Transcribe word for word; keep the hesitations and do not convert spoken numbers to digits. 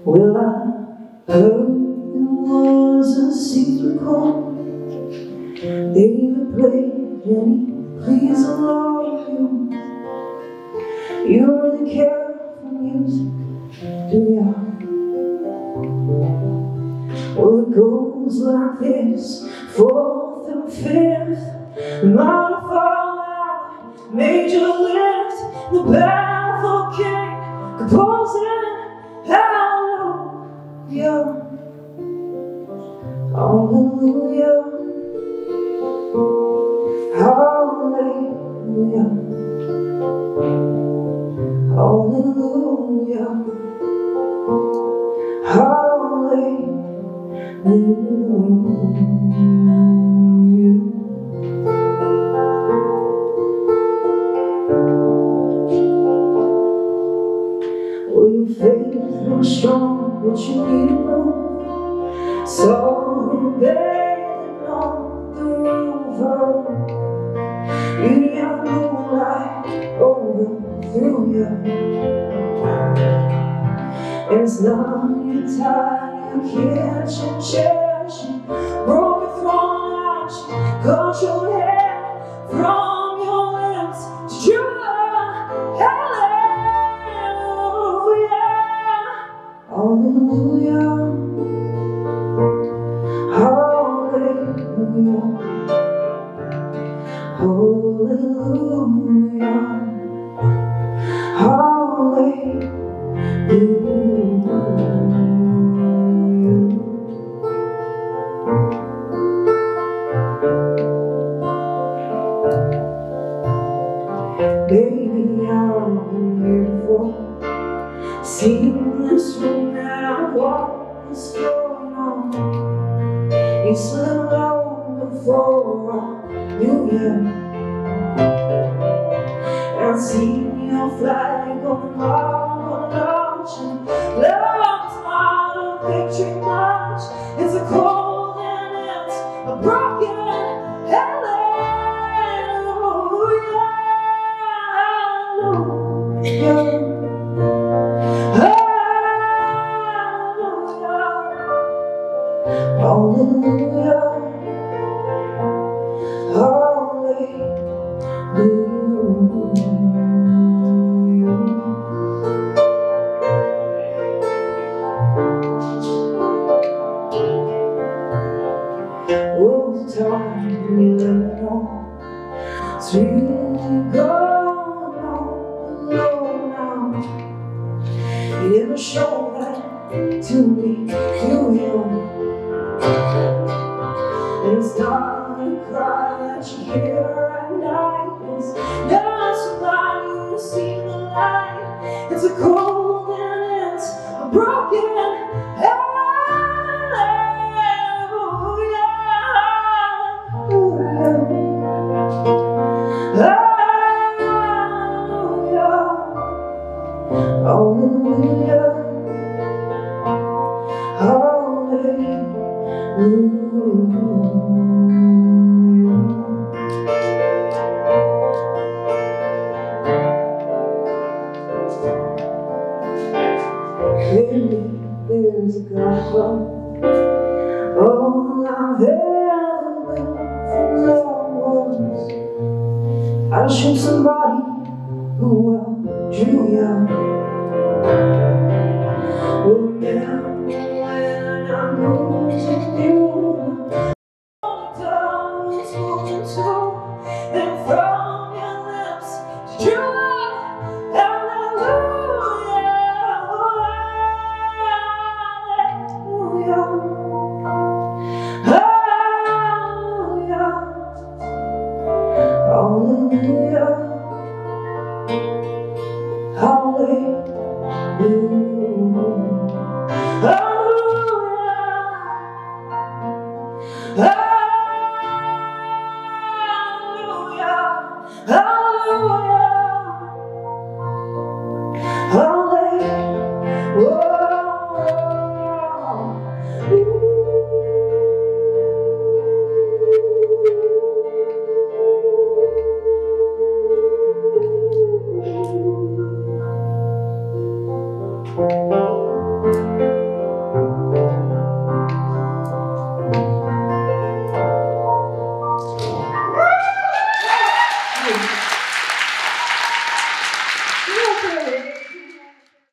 Well, I heard there was a secret chord David played and he pleased the Lord. You, you really care for music, do ya? Well, it goes like this: fourth and fifth, minor fall out, major lift, the baffled king composing hallelujah, hallelujah, hallelujah, hallelujah, hallelujah. Well, your faith was strong, but you needed room. So who bathing on the roof? Beauty of moonlight overthrew you. And it's not your time, you kitchen cherish it. Broke your throne out, cut your hair from your lips to your hallelujah, hallelujah, hallelujah, hallelujah, hallelujah. Baby, I've been here before, seen this room that I walk this going on. It's so long before I knew you. I've seen your flag on the marble arch, and love is not a victory march. It's a cold and it's a broken hallelujah, hallelujah, hallelujah, hallelujah. Oh, the time you let know it's really gone on low now. You never show that to me, do you? And it's not a cry that you hear at night. It's not somebody who sees the light. It's a cold and it's a broken hallelujah, hallelujah, hallelujah, hallelujah. Clearly there's a God from all I've ever learned from loved ones. I'll shoot somebody who outdrew you. Remember when I moved to you, all the time was moving too, and from your lips to your hallelujah, hallelujah, hallelujah, hallelujah, hallelujah.